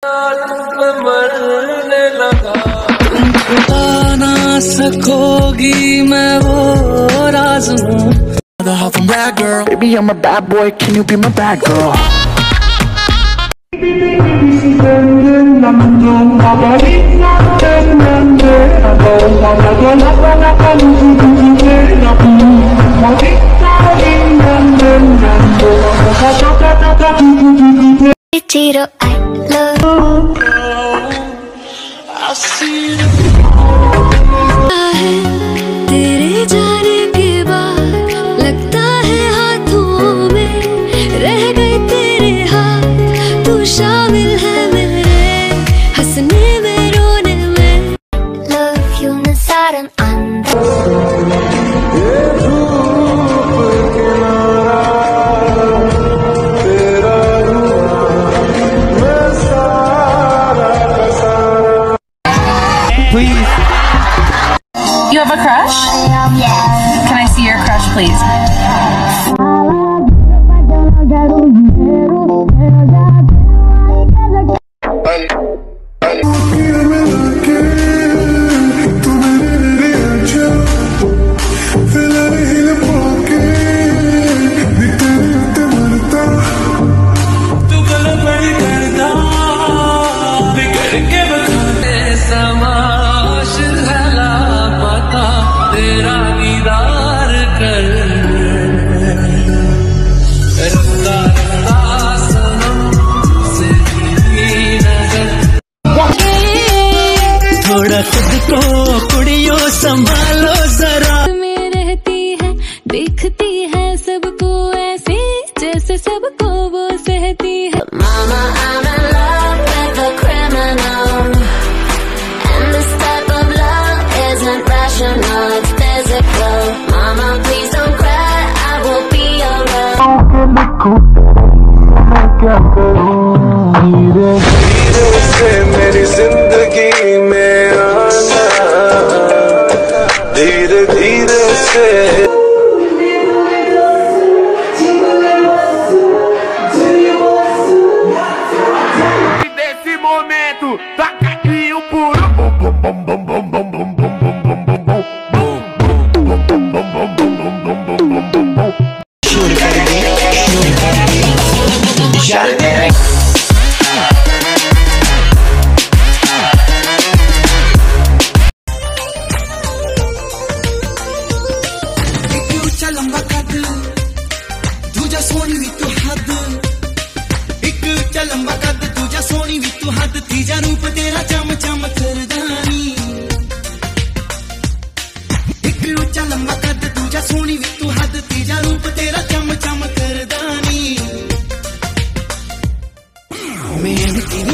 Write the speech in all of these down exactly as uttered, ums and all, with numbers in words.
मरने लगा। तुम छुपा ना सकोगी मैं वो राज हूँ। I'm bad girl, baby I'm a bad boy, can you be my bad girl? Chiro, I love I see you. तेरे जाने के बाद लगता है हाथों में रह गए तेरे हाथ, तू शामिल है मेरे हंसने में रोने में। Love you न Saran Please. You have a crush? Yes. Can I see your crush, please? थोड़ा खुद को कुड़ियों संभालो जरा। में रहती है दिखती है सबको ऐसे जैसे सबको वो सहती है। Mama, I'm in love with a criminal and this type of love isn't rational, it's physical. Mama, please don't cry, I will be alright. क्या करूं धीरे धीरे से मेरी जिंदगी में आना, धीरे धीरे से Nesse momento, taca aqui o puro bum bum bum bum bum bum bum bum bum bum bum bum लंबा कद दूजा सोनी भी तू हद, एक चा लंबा कद दूजा सोनी भी तू हद, तीजा रूप तेरा चम चम करदानी। एक चा लंबा कद दूजा सोनी भी तू हद, तीजा रूप तेरा चम चम करदानी। मैंने तेरी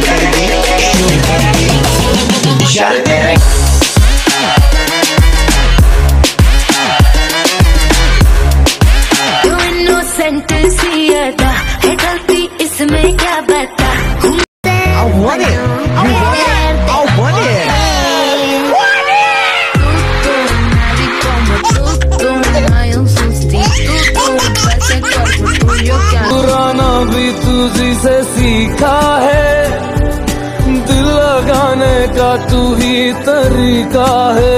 है गलती इसमें क्या बता। I want it. You want it? I want it. पुराना भी तुझी से सीखा है, दिल लगाने का तू ही तरीका है,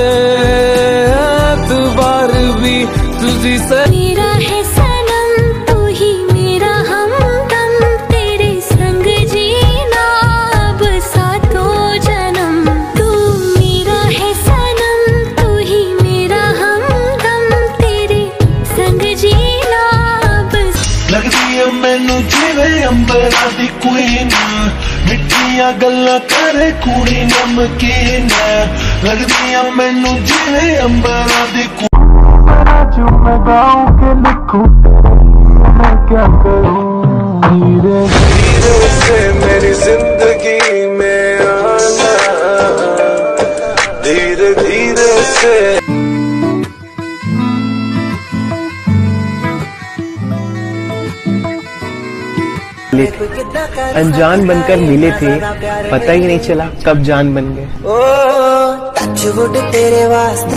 एतबार भी तुझी से। मेरा है सनम तू ही मेरा हमदम, तेरे संग जीना अब सातों जन्म। तू मेरा है सनम तू ही मेरा हमदम, तेरे संग जीना अब। लगदी है मैनू जिवे अंबरा दी क्वीन, मिठियां गल्लां करे कुड़ी नमकीन। लगदी है मैनू जिवे अंबरा दी क्वीन। जो मैं गाऊं के लिखूं मैं क्या करूं धीरे धीरे से मेरी जिंदगी में आना, धीरे धीरे से। अनजान बनकर मिले थे, पता ही नहीं चला कब जान बन गए। ओ टचवुड तेरे वास्ते